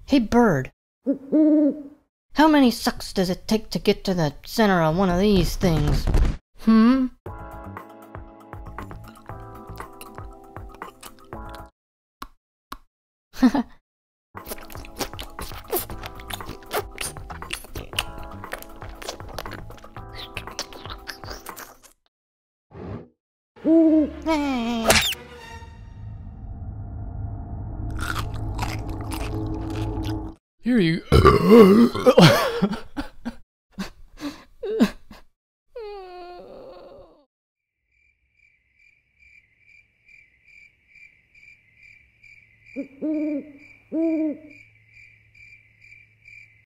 Hey, bird. How many sucks does it take to get to the center of one of these things? Hmm? Hey. Here you.